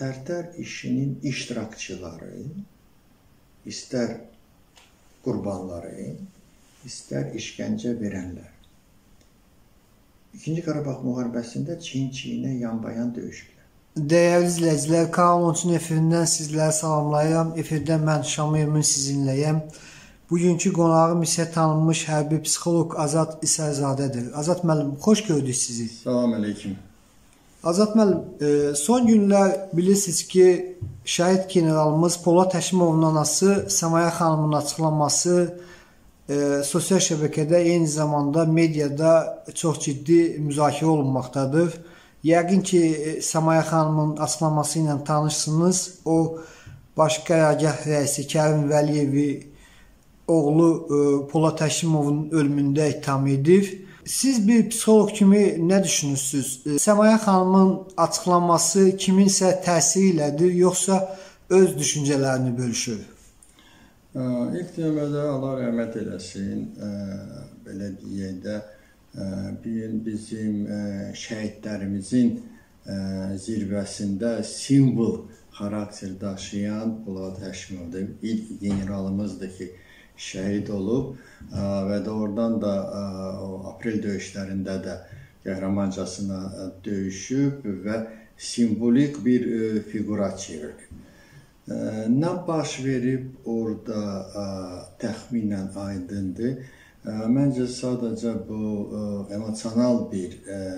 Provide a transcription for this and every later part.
Tərtər işinin iştirakçıları, istər qurbanları, istər işgəncə verənlər. İkinci Qarabağ müharibəsində çiyin-çiyinə, yan-bayan döyüşüblər. Dəyərli izləyicilər, Kanal 13-ün efirindən sizləri salamlayıram. Efirdə mən Şamil Emin sizinləyəm. Bugünkü qonağım isə tanınmış hərbi psixoloq Azad İsərzadədir. Azad müəllim, xoş gördük sizi. Salam əleykum. Azad müəllim, son günlər bilirsiniz ki, şəhid generalımız Polad Həşimovun anası Səmaya xanımın açıqlaması sosial şəbəkədə, eyni zamanda mediada çox ciddi müzakirə olunmaqdadır. Yəqin ki, Səmaya xanımın açıqlaması ilə tanışsınız. O, Baş Qərargah rəisi Kərim Vəliyevi oğlu Polad Həşimovun ölümündə ittiham edir. Siz bir psixoloq kimi nə düşünürsünüz? Səmaya xanımın açıqlanması kiminsə təsiri ilədir, yoxsa öz düşüncələrini bölüşür? İlk növbədə Allah rəhmət eləsin, belə deyək də, bizim şəhidlərimizin zirvəsində simvol xarakter daşıyan Polad Həşimovdur. İlk generalımızdır ki, şəhid olub və də oradan da aprel döyüşlərində də qəhrəmancasına döyüşüb və simvolik bir fiqura çevrilib. Nə baş verib orada təxminən aydındır. Məncə sadəcə bu emosional bir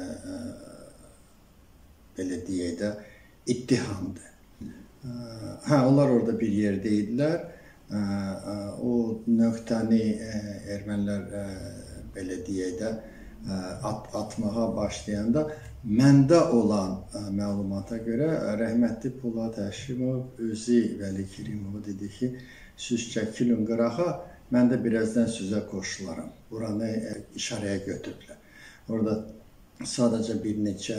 belə deyək də ittihamdır. Onlar orada bir yerdə idilər. O nöqtəni ermənilər belə deyək də atmağa başlayanda məndə olan məlumata görə rəhmətli Polad Həşimov özü Vəli Kirimovu dedi ki, siz çəkilin qırağa, mən də birazdan sizə qoşularam. Buranı işarəyə götürdülər. Orada sadəcə bir neçə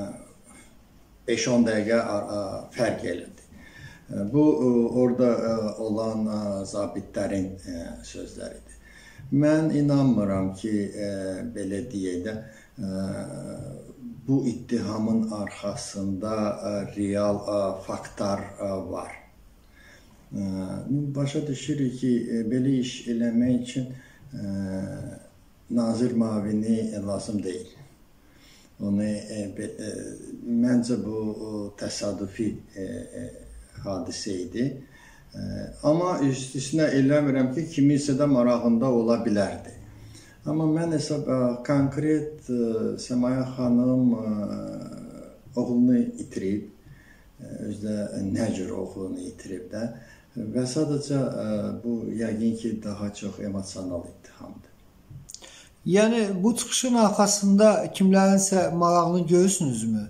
5-10 dəqiqə fərq elədi. Bu, orada olan zabitlərin sözləridir. Mən inanmıram ki, belə deyək də, bu ittihamın arxasında real faktlar var. Başa düşürük ki, belə iş eləmək üçün nazir mavini lazım deyil. Məncə bu təsadüfi hadisə idi. Amma üstüsünə eləmirəm ki, kiminsə də marağında ola bilərdi. Amma mən hesab konkret Səmaya xanım oğlunu itirib, özdə nə cür oğlunu itirib də və sadəcə bu yəqin ki, daha çox emosional ittihamdır. Yəni, bu çıxışın arxasında kimlərinsə marağını görürsünüzmü?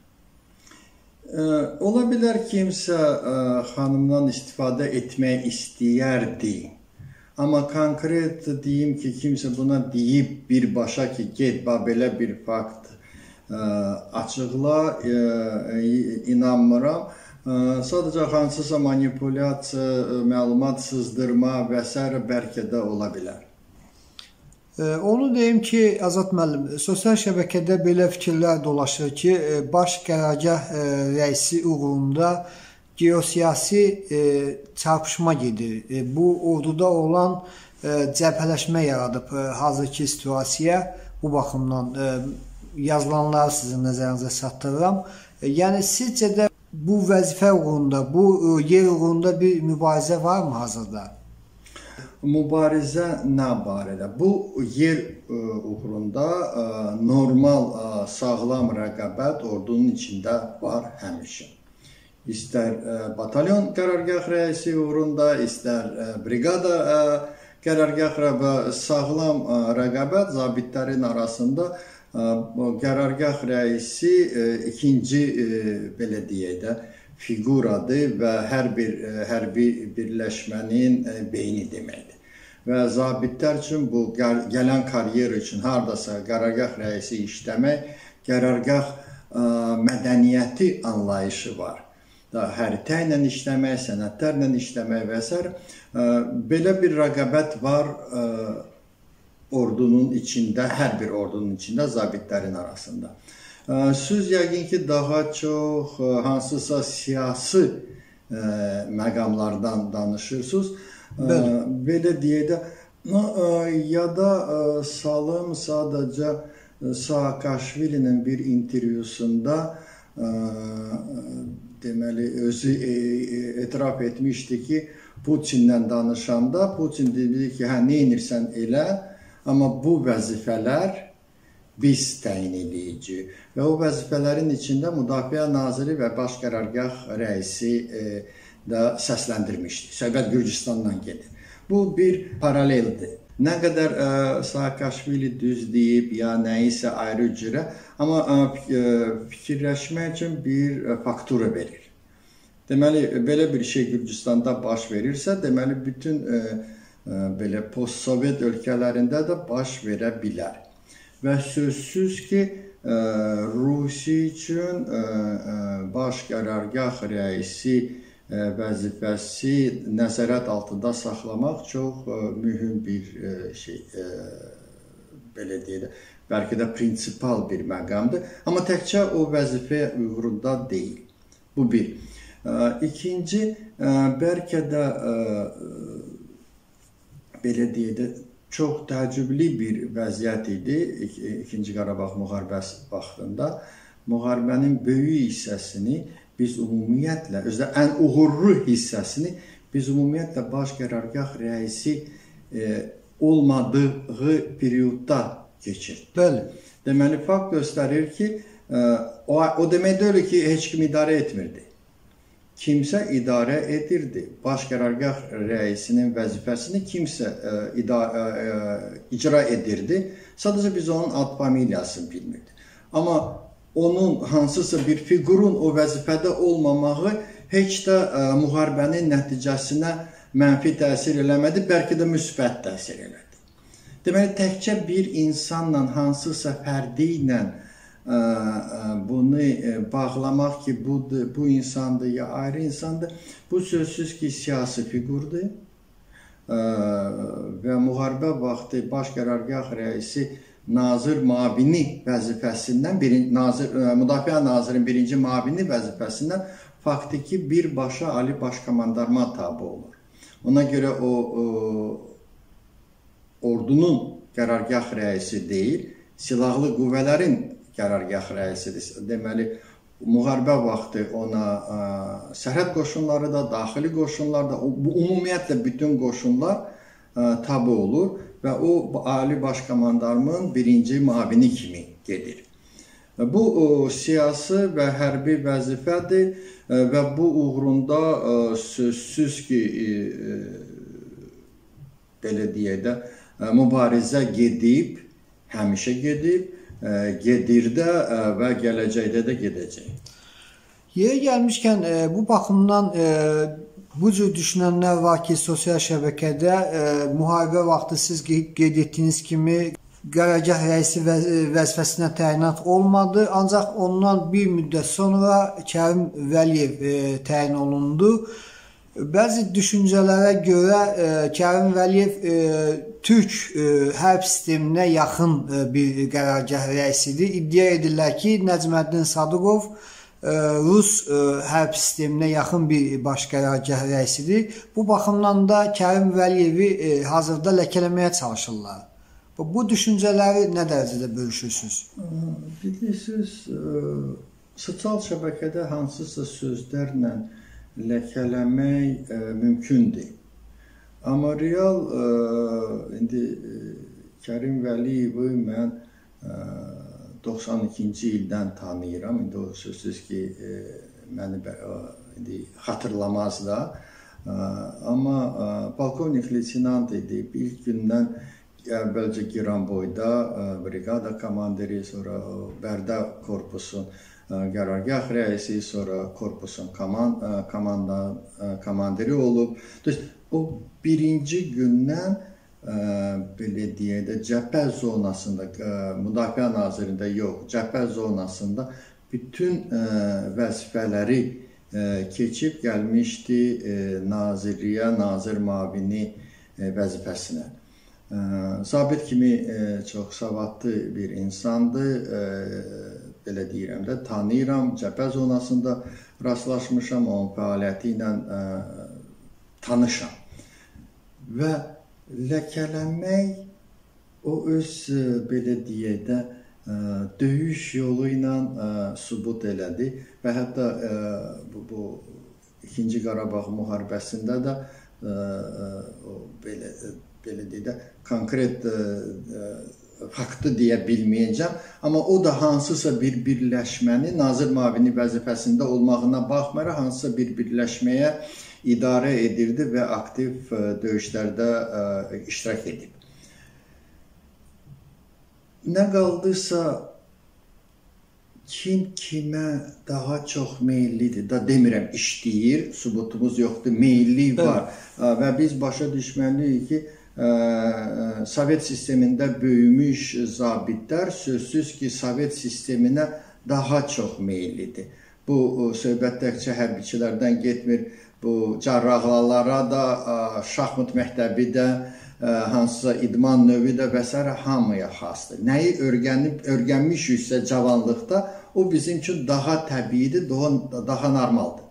Ola bilər kimsə xanımdan istifadə etmək istəyərdi. Amma konkret deyim ki, kimsə buna deyib birbaşa ki, get, belə bir fakt açıqla, inanmıram. Sadəcə hansısa manipulyasiya, məlumat sızdırma və s. bəlkə də ola bilər. Onu deyim ki, Azad müəllim, sosial şəbəkədə belə fikirlər dolaşır ki, Baş Qərargah rəisi uğrunda geosiyasi çarpışma gedir. Bu, orduda olan cəbhələşmə yaradıb hazırki situasiya. Bu baxımdan yazılanları sizin nəzərinizə çatdırıram. Yəni, sizcə də bu vəzifə uğrunda, bu yer uğrunda bir mübarizə varmı hazırda? Mübarizə nə barədə? Bu yer uğrunda normal, sağlam rəqabət ordunun içində var həmişə. İstər batalyon qərargah rəisi uğrunda, istər briqada qərargah sağlam rəqabət zabitlərin arasında qərargah rəisi ikinci, belə deyək də, fiquradır və hər bir hərbi birləşmənin beyni deməkdir. Və zabitlər üçün bu gələn karyer üçün haradasa qərargah rəisi işləmək, qərargah mədəniyyəti anlayışı var. Həritə ilə işləmək, sənədlərlə işləmək və s. Belə bir rəqabət var ordunun içində, hər bir ordunun içində zabitlərin arasında. Siz yəqin ki, daha çox hansısa siyasi məqamlardan danışırsınız. Belə deyək də, yada salım sadəcə Saakashvilinin bir intervyusunda deməli özü etiraf etmişdi ki, Putinlə danışanda Putin dedi ki, hə, nə edirsən elə, amma bu vəzifələr biz təyin edəcəyik. Və o vəzifələrin içində Müdafiə Naziri və Baş Qərargah rəisi də səsləndirmişdi. Söhbət Gürcüstandan gedir. Bu bir paraleldir. Nə qədər Saakashvili düz deyib, ya nəyisə ayrı cürə, amma fikirləşmək üçün bir faktura verir. Deməli, belə bir şey Gürcüstanda baş verirsə, deməli, bütün belə post-sovet ölkələrində də baş verə bilər. Və sözsüz ki, Rusiya üçün Baş Qərargah rəisi vəzifəsi nəzarət altında saxlamaq çox mühüm bir şey, belə deyək də, bəlkə də prinsipal bir məqamdır. Amma təkcə o vəzifə uyğrunda deyil. Bu bir. İkinci, bəlkə də belə deyək də, çox təəccüblü bir vəziyyət idi İkinci Qarabağ müharibəsi vaxtında. Müharibənin böyük hissəsini biz ümumiyyətlə, özdə ən uğurlu hissəsini biz ümumiyyətlə Baş Qərargah rəisi olmadığı periodda keçirdik. Bəli. Deməli, fakt göstərir ki, o demək deyil ki, heç kim idarə etmirdi. Kimsə idarə edirdi. Baş Qərargah rəisinin vəzifəsini kimsə icra edirdi. Sadəcə biz onun ad familiyasını bilmirdik. Amma onun hansısa bir fiqurun o vəzifədə olmamağı heç də müharibənin nəticəsinə mənfi təsir eləmədi, bəlkə də müsbət təsir elədi. Deməli, təkcə bir insanla, hansısa fərdi ilə bunu bağlamaq ki, bu insandır ya ayrı insandır, bu sözsüz ki, siyasi fiqurdur və müharibə vaxtı Baş Qərargah rəisi nazir mabini vəzifəsindən, Müdafiə Nazirinin birinci mabini vəzifəsindən faktiki birbaşa Ali Başkomandarma tabi olur. Ona görə o ordunun qərargah rəisi deyil, silahlı qüvvələrin qərargah rəisidir. Deməli, müharibə vaxtı ona sərhəd qoşunları da, daxili qoşunlar da, ümumiyyətlə bütün qoşunlar tabi olur və o Ali Başkomandarın birinci mavini kimi gedir. Bu siyasi və hərbi vəzifədir və bu uğrunda sözsüz ki, belə deyək də, mübarizə gedib, həmişə gedib, gedir də və gələcəkdə də gedəcək. Yeri gəlmişkən, bu baxımdan bu cür düşünənlər var ki, sosial şəbəkədə müharibə vaxtı siz qeyd etdiyiniz kimi qərargah rəisi vəzifəsinə təyinat olmadı. Ancaq ondan bir müddət sonra Kərim Vəliyev təyin olundu. Bəzi düşüncələrə görə Kərim Vəliyev Türk hərb sisteminə yaxın bir qərargah rəisidir. İddia edirlər ki, Nəcməddin Sadıqov Rus hərb sisteminə yaxın bir baş qərargah rəisidir. Bu baxımdan da Kərim Vəliyevi hazırda ləkələməyə çalışırlar. Bu düşüncələri nə dərəcədə bölüşürsünüz? Bilirsiniz, sosial şəbəkədə hansısa sözlərlə ləkələmək mümkündür. Amma real, indi Kərim Vəliyevi mən 92-ci ildən tanıyıram. İndi o sözsüz ki, məni xatırlamaz da. Amma polkovnik leytenant idi. İlk gündən əvvəlcə Giranboyda brigada komandiri, sonra Bərdə korpusun qərargah rəisi, sonra korpusun komandiri olub. O birinci gündən belə deyək də cəbhə zonasında, Müdafiə Nazirində yox, cəbhə zonasında bütün vəzifələri keçib gəlmişdi nazirliyə, nazir mavini vəzifəsinə. Zabit kimi çox savadlı bir insandır, belə deyirəm də, tanıyıram, cəbhə zonasında rastlaşmışam, onun fəaliyyəti ilə tanışam. Və ləkələnmək o öz, belə deyək də, döyüş yolu ilə sübut elədi və hətta bu İkinci Qarabağ müharibəsində də belə deyək də, konkret faktı deyə bilməyəcəm, amma o da hansısa bir birləşməni nazir müavini vəzifəsində olmağına baxmayaraq hansısa bir birləşməyə idarə edirdi və aktiv döyüşlərdə iştirak edib. Nə qaldısa kim kimə daha çox meyillidir, da demirəm işləyir, sübutumuz yoxdur, meyillik var və biz başa düşməliyik ki, Sovet sistemində böyümüş zabitlər sözsüz ki, Sovet sisteminə daha çox meyillidir. Bu söhbət təkcə hərbiçilərdən getmir, bu cərrahlara da, şahmat məktəbi də, hansısa idman növü də və s. hamıya xasdır. Nəyi öyrənmişiksə cavanlıqda, o bizim üçün daha təbiidir, daha normaldır.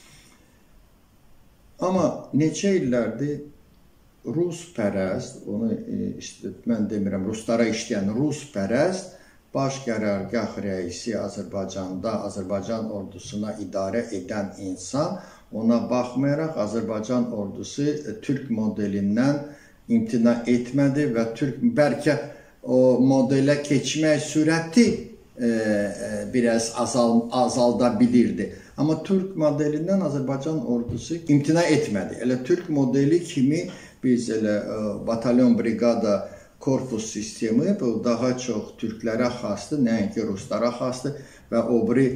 Amma neçə illərdir Ruspərəst, onu mən demirəm, Ruslara işləyən Ruspərəst baş qərargah rəisi Azərbaycanda, Azərbaycan ordusuna idarə edən insan, ona baxmayaraq Azərbaycan ordusu Türk modelindən imtina etmədi və bəlkə o modelə keçmək sürəti biraz azalda bilirdi. Amma Türk modelindən Azərbaycan ordusu imtina etmədi. Elə Türk modeli kimi biz elə batalyon, briqada, korpus sistemi bu daha çox türklərə xasdır, nəinki ruslara xasdır və o biri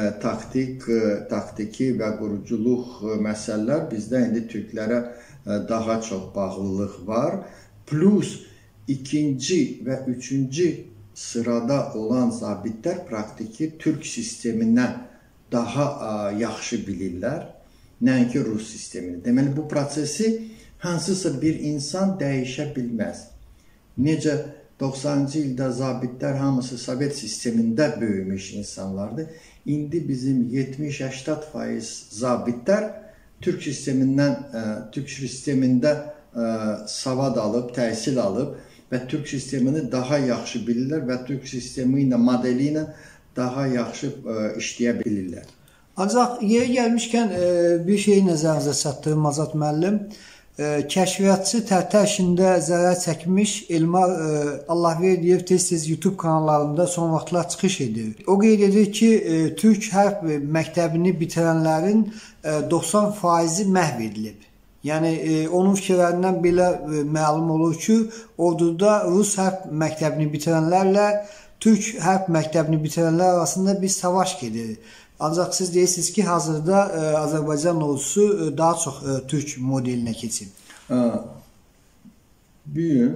taktiki və quruculuq məsələlər bizdə indi türklərə daha çox bağlılıq var. Plus ikinci və üçüncü sırada olan zabitlər praktiki türk sistemindən daha yaxşı bilirlər, nəinki rus sistemini. Deməli, bu prosesi hansısa bir insan dəyişə bilməz. Necə 90-cı ildə zabitlər hamısı Sovet sistemində böyümüş insanlardır. İndi bizim 70-80% zabitlər Türk sistemində savad alıb, təhsil alıb və Türk sistemini daha yaxşı bilirlər və Türk sistemi ilə, modeli ilə daha yaxşı işləyə bilirlər. Ancaq yeri gəlmişkən bir şey nəzərinizə çatdırım Azad müəllim. Kəşfiyyatçı Tərtər işində zərər çəkmiş Elmar Allahverdiyev tez-tez YouTube kanallarında son vaxtlar çıxış edir. O qeyd edir ki, Türk hərb məktəbini bitirənlərin 90%-i məhv edilib. Yəni, onun fikirlərindən belə məlum olur ki, orduda Rus hərb məktəbini bitirənlərlə Türk hərb məktəbini bitirənlər arasında bir savaş gedir. Ancaq siz deyirsiniz ki, hazırda Azərbaycan ordusu daha çox Türk modelinə keçib. Bu gün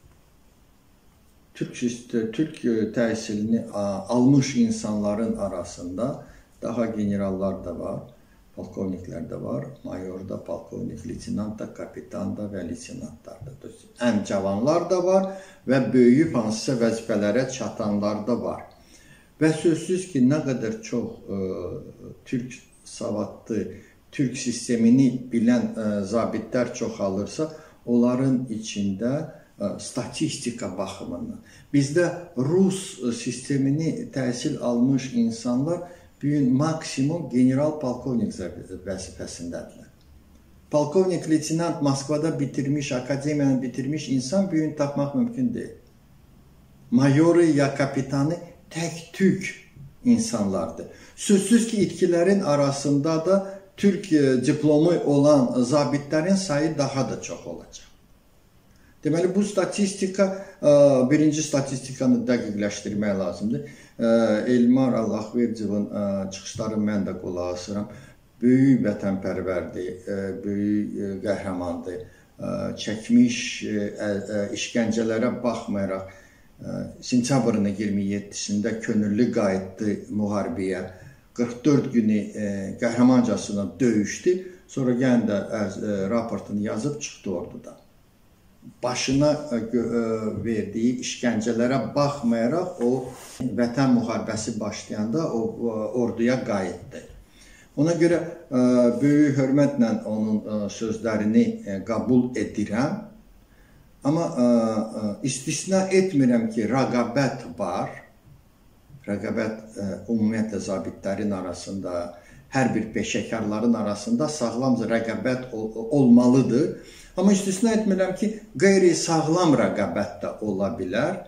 Türk təhsilini almış insanların arasında daha generallar da var, polkovniklər də var, mayor da, polkovnik, leytenant da, kapitan da və leytenantlar da. Ən cavanlar da var və böyüyüb hansısa vəzifələrə çatanlar da var. Və sözsüz ki, nə qədər çox Türk savadlı, Türk sistemini bilən zabitlər çoxalırsa, onların içində statistika baxımından. Bizdə Rus sistemini təhsil almış insanlar bugün maksimum general-polkovnik vəzifəsindədirlər. Polkovnik, leytenant Moskvada bitirmiş, akademiyanı bitirmiş insan bugün tapmaq mümkün deyil. Mayoru ya kapitanı tək Türk insanlardır. Sözsüz ki, itkilərin arasında da Türk diplomu olan zabitlərin sayı daha da çox olacaq. Deməli, bu statistika, birinci statistikanı dəqiqləşdirmək lazımdır. Elmar Allahverdiyevin çıxışları mən də qulaq asıram. Böyük vətənpərvərdir, böyük qəhrəmandır. Çəkmiş işgəncələrə baxmayaraq, sentyabrın 27-sində könüllü qayıtdı müharibəyə. 44 günü qəhrəmancasına döyüşdü. Sonra yenə də raportunu yazıb çıxdı ordudan. başına verdiyi işgəncələrə baxmayaraq o Vətən müharibəsi başlayanda o orduya qayıtdı. Ona görə böyük hörmətlə onun sözlərini qəbul edirəm. Amma istisna etmirəm ki, rəqabət var. Rəqabət ümumiyyətlə zabitlərin arasında, hər bir peşəkarların arasında sağlamca rəqabət olmalıdır. Amma istisna etmirəm ki, qeyri-sağlam rəqabət də ola bilər.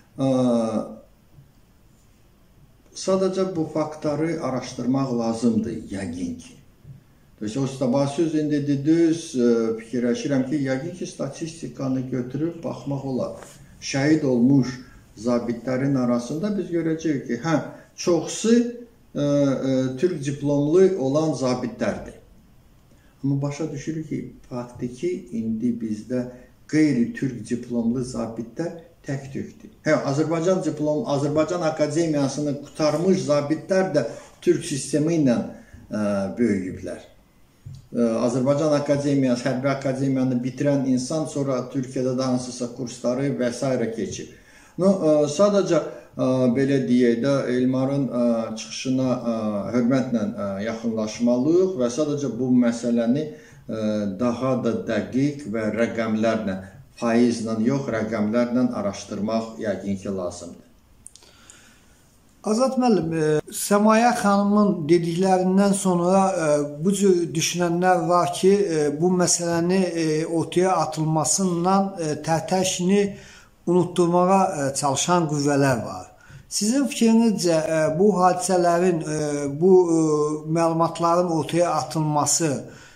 Sadəcə bu faktları araşdırmaq lazımdır, yəqin ki. O sözü indi düz fikirləşirəm ki, yəqin ki, statistikanı götürüb baxmaq olar. Şəhid olmuş zabitlərin arasında biz görəcəyik ki, çoxsu Türk diplomlu olan zabitlərdir. Amma başa düşürük ki, faktiki indi bizdə qeyri-Türk diplomlu zabitlər tək-tükdür. Azərbaycan Akademiyasını qutarmış zabitlər də Türk sistemi ilə böyüyüblər. Azərbaycan Akademiyası, hərbi akademiyanı bitirən insan sonra Türkiyədə də hansısa kursları və s. keçib. Sadəcə belə deyək də, Elmarın çıxışına hörmətlə yaxınlaşmalıyıq və sadəcə bu məsələni daha da dəqiq və rəqəmlərlə, faizlə yox, rəqəmlərlə araşdırmaq yəqin ki, lazımdır. Azad müəllim, Səmaya xanımın dediklərindən sonra bu cür düşünənlər var ki, bu məsələni ortaya atılmasıyla Tərtər işini unutturmağa çalışan qüvvələr var. Sizin fikrinizcə bu hadisələrin, bu məlumatların ortaya atılması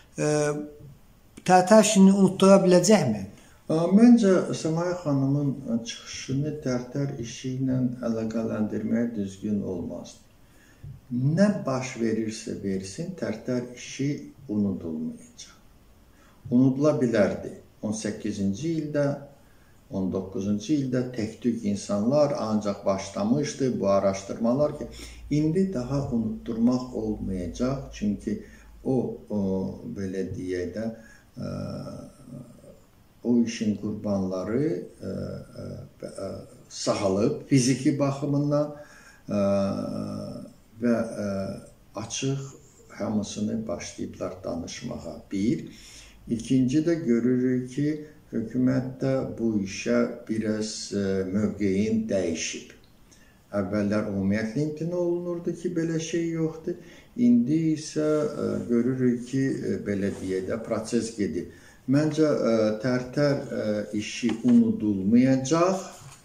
Tərtər işini unutdura biləcəkmi? Məncə Səmaya xanımın çıxışını Tərtər işi ilə əlaqələndirmək düzgün olmazdı. Nə baş verirsə versin, Tərtər işi unudulmayacaq. Unudula bilərdi. 18-ci ildə, 19-cu ildə tək-tük insanlar ancaq başlamışdı bu araşdırmalar ki, indi daha unutturmaq olmayacaq. Çünki o belə deyək də, o işin qurbanları sağalıb fiziki baxımından və açıq hamısını başlayıblar danışmağa. Bir. İkinci də görürük ki, hökumətdə bu işə biraz mövqeyin dəyişib. Əvvəllər ümumiyyətlə imtina olunurdu ki, belə şey yoxdur. İndi isə görürük ki, belə deyək də, proses gedir. Məncə Tərtər işi unudulmayacaq.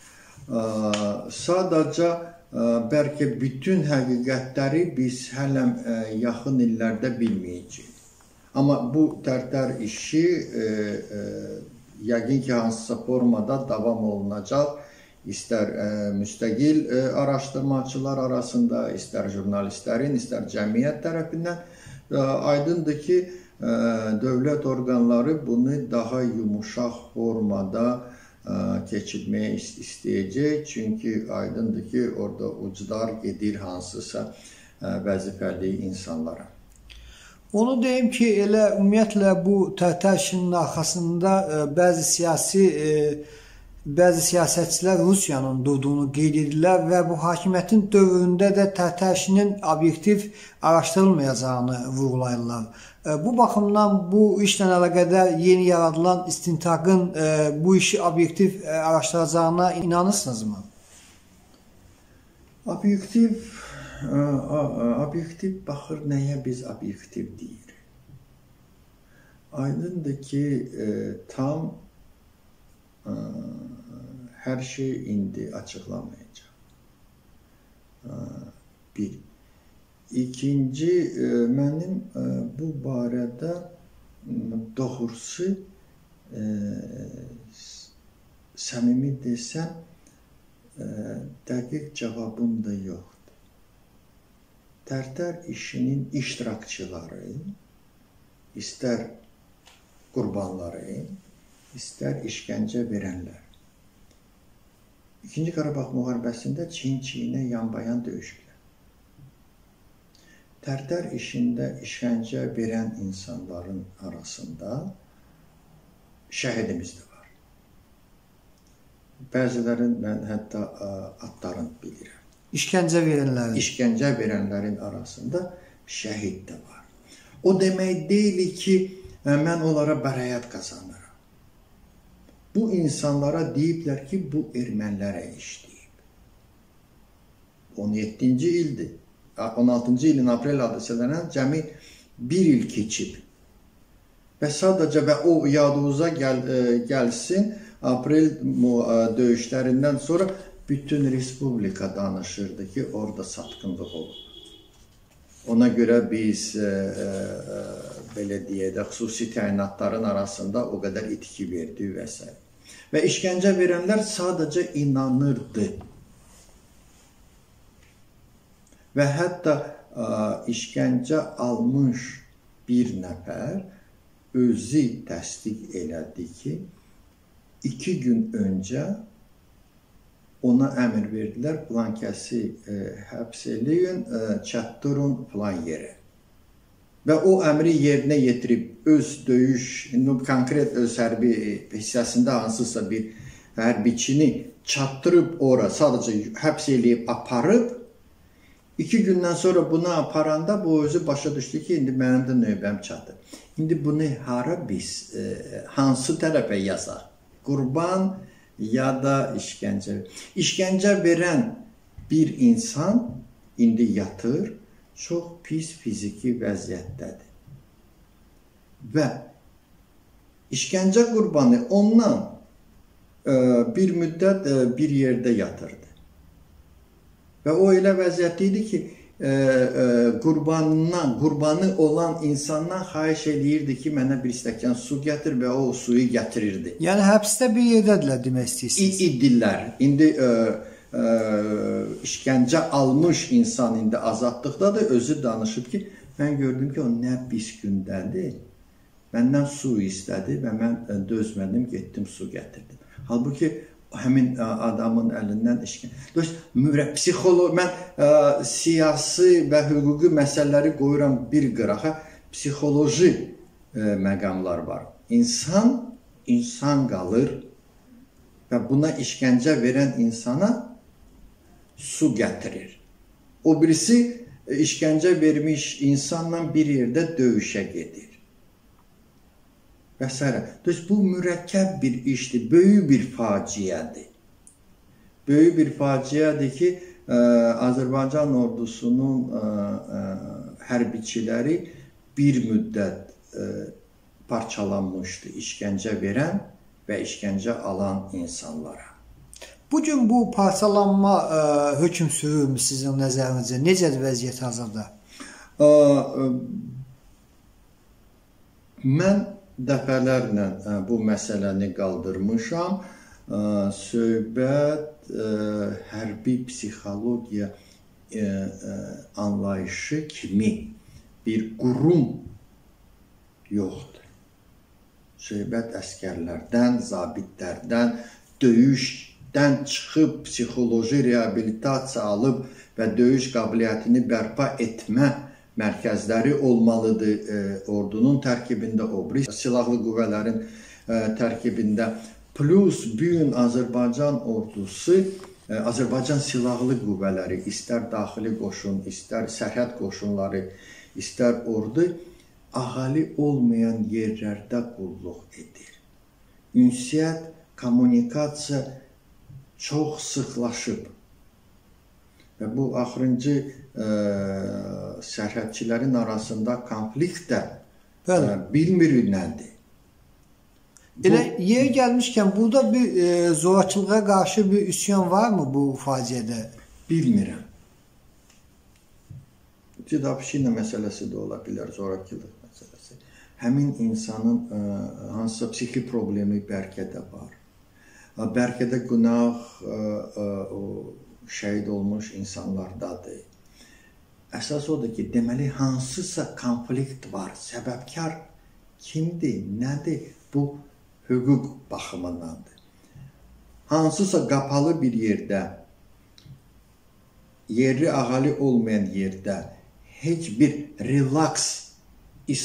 Sadəcə bəlkə bütün həqiqətləri biz hələm yaxın illərdə bilməyəcəyik. Amma bu Tərtər işi yəqin ki, hansısa formada davam olunacaq. İstər müstəqil araşdırmacılar arasında, istər jurnalistlərin, istər cəmiyyət tərəfindən. Aydındır ki, dövlət orqanları bunu daha yumuşaq formada keçirməyə istəyəcək. Çünki aydındır ki, orada uclar gedir hansısa vəzifəli insanlara. Onu deyim ki, elə ümumiyyətlə bu Tərtər işinin arxasında bəzi siyasətçilər Rusiyanın durduğunu qeyd edirlər və bu hakimiyyətin dövründə də Tərtər işinin obyektiv araşdırılmayacağını vurğulayırlar. Bu baxımdan bu işlə əlaqədar yeni yaradılan istintaqın bu işi obyektiv araşdıracağına inanırsınızmı? Obyektiv baxır, nəyə biz obyektiv deyirik? Aydındır ki, tam hər şey indi açıqlamayacaq. Bir. İkinci, mənim bu barədə doğrusu səmimi desəm, dəqiq cavabım da yoxdur. Tərtər işinin iştirakçıları, istər qurbanları, istər işgəncə verənlər. İkinci Qarabağ müharibəsində çiyin-çiyinə yanbayan döyüşdülər. Tərtər işində işgəncə verən insanların arasında şəhidimiz də var. Bəzilərin mən hətta adlarını bilirəm. İşgəncə verənlərin. İşgəncə verənlərin arasında şəhid də var. O demək deyil ki, mən onlara bəraət qazanıram. Bu insanlara deyiblər ki, bu ermənilərə işləyib. 17-ci ildir. 16-cı ilin aprel hadisələrindən cəmi bir il keçib. Və sadəcə və o yadınıza gəlsin, aprel döyüşlərindən sonra bütün respublika danışırdı ki, orada satqınlıq olub. Ona görə biz belə deyək də, xüsusi təyinatların arasında o qədər itki verdi və s. Və işgəncə verənlər sadəcə inanırdı. Və hətta işgəncə almış bir nəfər özü təsdiq elədi ki, 2 gün öncə ona əmr verdilər, filan kəsi həbs eləyin, çatdırın filan yerə. Və o əmri yerinə yetirib öz döyüş, konkret öz hərbi hissəsində hansısa bir hərbiçini çatdırıb ora, sadəcə həbs eləyib aparıb, 2 gündən sonra bunu aparanda bu özü başa düşdü ki, indi mənim də növbəm çatır. İndi bunu hara biz, hansı tərəfə yazaq? Qurban ya da işgəncə. İşgəncə verən bir insan indi yatır, çox pis fiziki vəziyyətdədir. Və işgəncə qurbanı ondan bir müddət bir yerdə yatırdı. Və o elə vəziyyətli idi ki, qurbanı olan insandan xahiş eləyirdi ki, mənə bir stəkan su gətir və o suyu gətirirdi. Yəni həbsdə bir yerdədirlər demək istəyirsiniz? İdilər. İndi işgəncə almış insan indi azadlıqdadır, özü danışıb ki, mən gördüm ki, o nə pis gündədir. Məndən su istədi və mən dözmədim, getdim su gətirdim. Halbuki həmin adamın əlindən işgəncə. Psixoloq, mən siyasi və hüquqi məsələləri qoyuram bir qırağa, psixoloji məqamlar var. İnsan qalır və buna işgəncə verən insana su gətirir. O birisi işgəncə vermiş insanla bir yerdə döyüşə gedir. Və s. Bu mürəkkəb bir işdir, böyük bir faciədir. Böyük bir faciədir ki, Azərbaycan ordusunun hərbiçiləri bir müddət parçalanmışdı işgəncə verən və işgəncə alan insanlara. Bugün bu parçalanma hökm sürürmü sizin nəzərinizcə? Necədir vəziyyət hazırda? Mən dəfələrlə bu məsələni qaldırmışam. Söhbət hərbi psixologiya anlayışı kimi bir qurum yoxdur. Söhbət əskərlərdən, zabitlərdən, döyüşdən çıxıb psixoloji reabilitasiya alıb və döyüş qabiliyyətini bərpa etmə mərkəzləri olmalıdır ordunun tərkibində, silahlı qüvvələrin tərkibində. Plus, bugün Azərbaycan ordusu, Azərbaycan silahlı qüvvələri, istər daxili qoşun, istər sərhəd qoşunları, istər ordu, əhali olmayan yerlərdə qulluq edir. Ünsiyyət, kommunikasiya çox sıxlaşıb. Və bu axırıncı sərhədçilərin arasında konflikt də bilmir nədir. Elə yer gəlmişkən, burada bir zorakılığa qarşı bir üsyan varmı bu faciədə? Bilmirəm. Cüdapşina məsələsi də ola bilər, zorakılıq məsələsi. Həmin insanın hansısa psixi problemi bəlkə də var. Bəlkə də günah şəhid olmuş insanlardadır. Əsas odur ki, deməli, hansısa konflikt var, səbəbkar kimdir, nədir? Bu hüquq baxımındandır. Hansısa qapalı bir yerdə, yerli əhali olmayan yerdə heç bir relaks,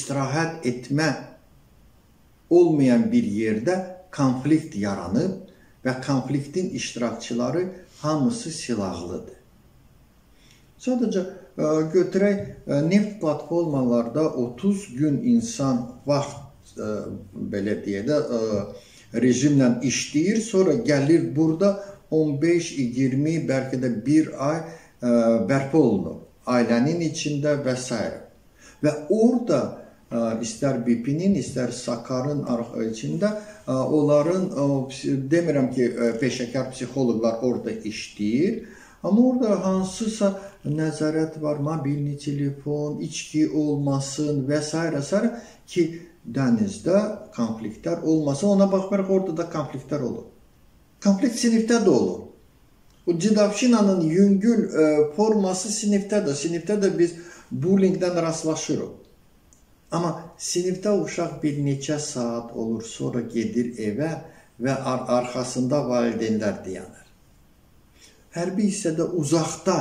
istirahət etmə olmayan bir yerdə konflikt yaranıb və konfliktin iştirakçıları hamısı silahlıdır. Sadəcə götürək, neft platformalarda 30 gün insan vaxt belə deyək də rejimlə işləyir, sonra gəlir burada 15-20, bəlkə də bir ay bərpa olunur ailənin içində və s. Və orada istər BP-nin, istər Sakarın içində onların, demirəm ki, peşəkar psixoloqlar orada işləyir, amma orada hansısa nəzarət var, mobilni telefon, içki olmasın və s. ki, dənizdə konfliktlər olmasın. Ona baxmayaraq orada da konfliktlər olur. Konflikt sinifdə də olur. O Cidavşinanın yüngül forması sinifdədir. Sinifdə biz bullyingdən rastlaşırıq. Amma sinifdə uşaq bir neçə saat olur, sonra gedir evə və arxasında valideynlər dayanır. Hərbi hissədə uzaqda,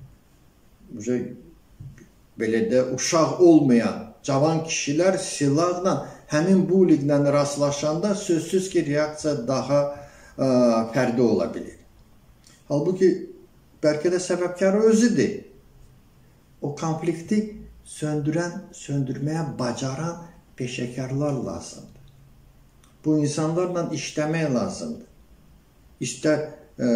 belə də uşaq olmayan cavan kişilər silahla həmin bullyinglə rastlaşanda sözsüz ki, reaksiya daha fərqli ola bilir. Halbuki, bəlkə də səbəbkarı özüdür. O konflikti söndürməyə bacaran peşəkarlar lazımdır. Bu insanlarla işləmək lazımdır. İstər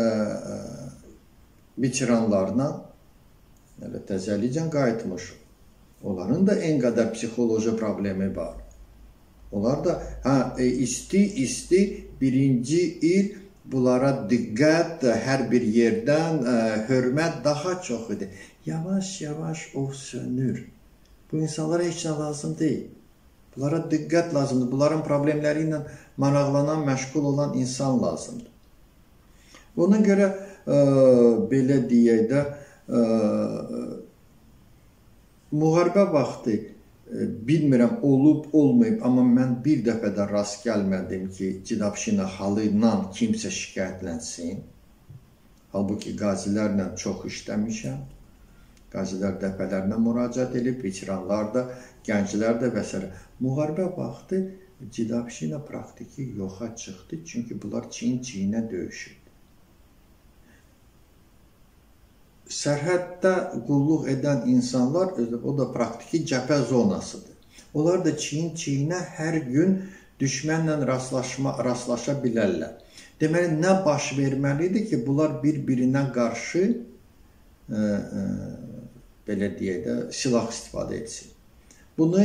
veteranlarla, təzəliklə qayıtmış. Onların da en qədər psixoloji problemi var. Onlar da isti birinci il bunlara diqqət, hər bir yerdən hörmət daha çox idi. Yavaş-yavaş o sönür. Bu insanlara heç nə lazım deyil. Bunlara diqqət lazımdır. Bunların problemləri ilə maraqlanan, məşğul olan insan lazımdır. Ona görə belə deyək də müharibə vaxtı bilmirəm olub, olmayıb, amma mən bir dəfə də rast gəlmədim ki, Cidavşina halından kimsə şikayətlənsin. Halbuki qazilərlə çox işləmişəm. Qazilər dəfələrlə müraciət edib, veteranlar da, gənclər də və s. Müharibə vaxtı Cidavşina praktiki yoxa çıxdı, çünki bunlar çiyin-çiyinə döyüşürdü. Sərhəddə qulluq edən insanlar, o da praktiki cəbhə zonasıdır. Onlar da çiyin-çiyinə hər gün düşmənlə rastlaşa bilərlər. Deməli, nə baş verməlidir ki, bunlar bir-birinə qarşı belə deyək də, silah istifadə etsin. Bunu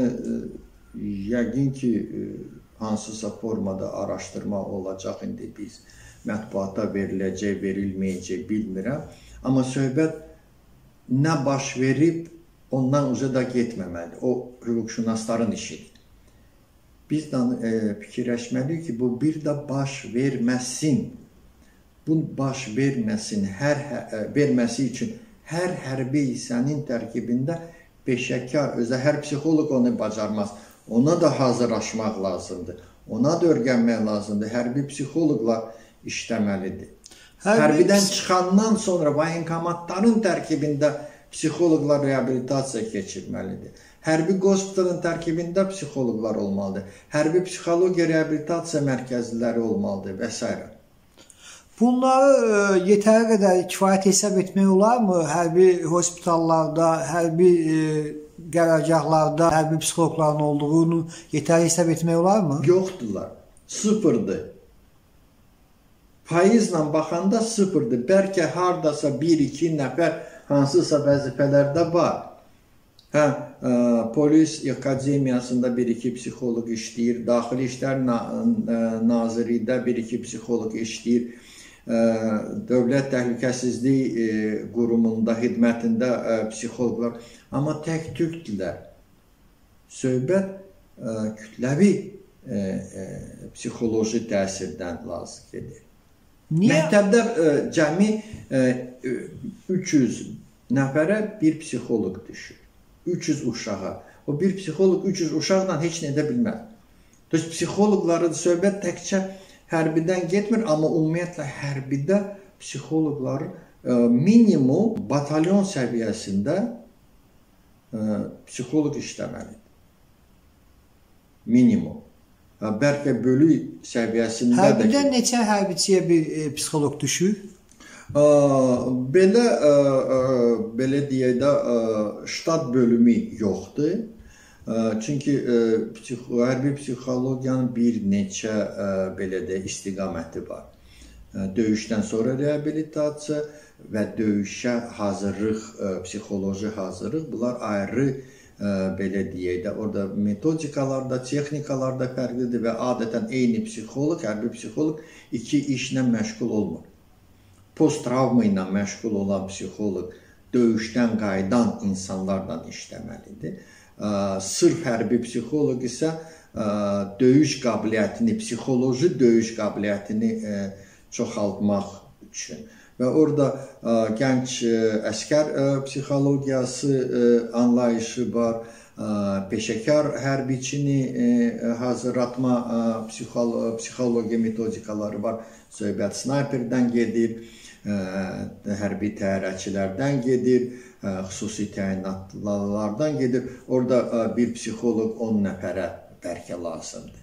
yəqin ki, hansısa formada araşdırma olacaq, indi biz mətbuata veriləcək, verilməyəcək bilmirəm. Amma söhbət nə baş verib, ondan uca da getməməlidir. O, hüquqşünasların işidir. Biz fikirləşməliyik ki, bu bir də baş verməsin. Bu baş verməsi üçün hər hərbi hissənin tərkibində peşəkar, özə hər psixoloq onu bacarmaz. Ona da hazırlaşmaq lazımdır. Ona da öyrənmək lazımdır. Hərbi psixoloqlar işləməlidir. Hərbidən çıxandan sonra voyenkomatların tərkibində psixoloqlar reabilitasiya keçirməlidir. Hərbi qospitalın tərkibində psixoloqlar olmalıdır. Hərbi psixologiya reabilitasiya mərkəzləri olmalıdır və s. Bunları yetəri qədər kifayət hesab etmək olarmı? Hərbi hospitallarda, hərbi qərargahlarda hərbi psixoloqların olduğunu yetəri hesab etmək olarmı? Yoxdurlar. Sıfırdır. Faizlə baxanda sıfırdır. Bəlkə haradasa 1-2 nəfər hansısa vəzifələrdə var. Polis akademiyasında 1-2 psixoloq işləyir, Daxili İşlər Nazirliyində 1-2 psixoloq işləyir, Dövlət Təhlükəsizlik Qurumunda, xidmətində psixoloqlar, amma tək tükdülər. Söhbət kütləvi psixoloji təsirdən lazım gedir. Məktəbdə cəmi 300 nəfərə bir psixoloq düşür. 300 uşağa. O bir psixoloq 300 uşaqla heç nə edə bilməz. Psixoloqların söhbət təkcə hərbidən getmir, amma ümumiyyətlə hərbidə psixoloqlar minimum batalyon səviyyəsində psixoloq işləməlidir. Minimum. bəlkə bölük səviyyəsində də Hərbidən neçə hərbiçiyə bir psixoloq düşür? Belə deyək də ştat bölümü yoxdur. Çünki hərbi psixologiyanın bir neçə belə də istiqaməti var. Döyüşdən sonra reabilitasiya və döyüşə hazırlıq, psixoloji hazırlıq, bunlar ayrı belə deyək də, orada metodikalarda, texnikalarda fərqlidir və adətən eyni psixoloq, hərbi psixoloq iki işlə məşğul olmur. Post-travma ilə məşğul olan psixoloq döyüşdən qayıdan insanlarla işləməlidir. Sırf hərbi psixoloq isə döyüş qabiliyyətini, psixoloji döyüş qabiliyyətini çoxaltmaq üçün. Və orada gənc əskər psixologiyası anlayışı var, peşəkar hərbiçini hazırlatma psixologiya metodikaları var. Söhbət snayperdən gedir, hərbi təyyarəçilərdən gedir, xüsusi təyinatlılardan gedir. Orada bir psixoloq 10 nəfərə bəlkə lazımdır.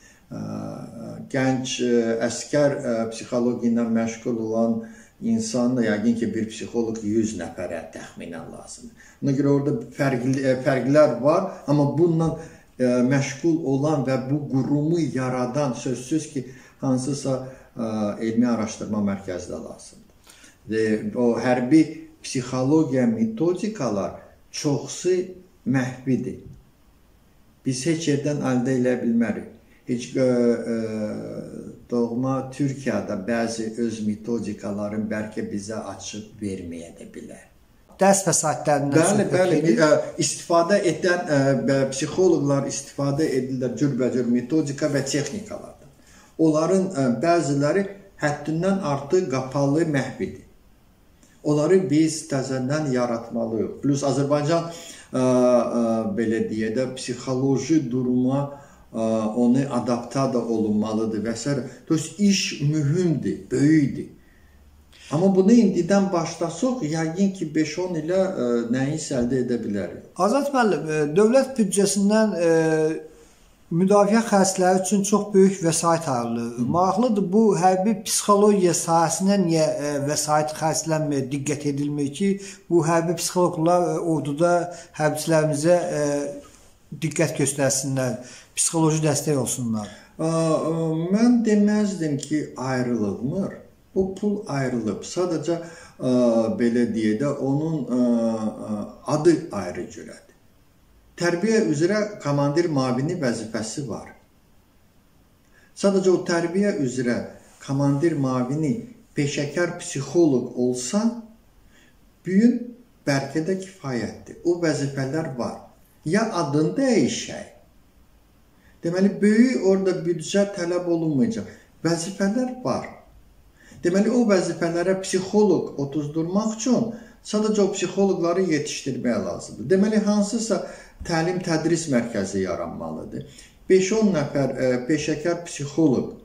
Gənc əskər psixologiya ilə məşğul olan insan da yəqin ki, bir psixoloq 100 nəfərə təxminən lazımdır. Ona görə orada fərqlər var, amma bununla məşğul olan və bu qurumu yaradan sözsüz ki, hansısa elmi araşdırma mərkəzi də lazımdır. O hərbi psixologiya metodikalar çoxsu məhvidir. Biz heç yerdən əldə edə bilmərik. Heç doğma Türkiyədə bəzi öz metodikaların bəlkə bizə açıb verməyə də bilər. Dərs vəsaitlərindən Bəli, istifadə edən psixoloqlar istifadə edirlər cürbəcür metodika və texnikalardan. Onların bəziləri həddindən artıq qapalı məhvidir. Onları biz təzədən yaratmalıyıq. Plus Azərbaycan belə deyək də psixoloji duruma onu adaptada olunmalıdır və s. İş mühümdür, böyükdür. Amma bunu indidən başlasaq, yəqin ki 5-10 ilə nəyisə əldə edə bilərik. Azad müəllim, dövlət büdcəsindən müdafiə xərcləri üçün çox böyük vəsait ayrılır. Maraqlıdır, bu hərbi psixologiya sahəsinə niyə vəsait xərclənmir, diqqət edilmir ki, bu hərbi psixoloqlar orduda hərbiçilərimizə diqqət göstərsinlər, psixoloji dəstək olsunlar? Mən deməzdim ki, ayrılmır. Bu pul ayrılıb. Sadəcə belə deyək də, onun adı ayrı cürədir. Tərbiyə üzrə komandir müavini vəzifəsi var. Sadəcə o tərbiyə üzrə komandir müavini peşəkar psixoloq olsa, bu gün bəlkə də kifayətdir. O vəzifələr var. Ya adını dəyişək. Deməli, böyük orada büdcə tələb olunmayacaq. Vəzifələr var. Deməli, o vəzifələrə psixoloq otuzdurmaq üçün sadəcə o psixoloqları yetişdirmək lazımdır. Deməli, hansısa təlim-tədris mərkəzi yaranmalıdır. 5-10 nəfər peşəkar psixoloq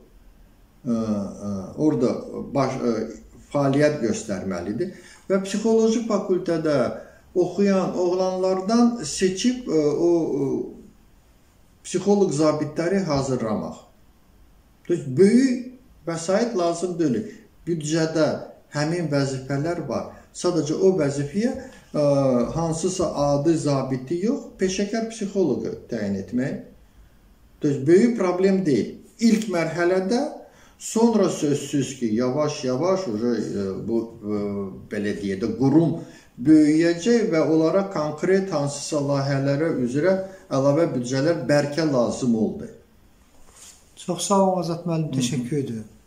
orada fəaliyyət göstərməlidir və psixoloji fakültədə oxuyan oğlanlardan seçib o psixoloq zabitləri hazırlamaq. Böyük vəsait lazım deyil. Büdcədə həmin vəzifələr var. Sadəcə o vəzifəyə hansısa adı zabiti yox, peşəkar psixoloqu təyin etmək böyük problem deyil. İlk mərhələdə, sonra sözsüz ki, yavaş-yavaş bu belə deyək də qurum böyüyəcək və onlara konkret hansısa layihələrə üzrə əlavə büdcələr bəlkə lazım oldu. Çox sağ olun Azad müəllim, təşəkkür edirəm.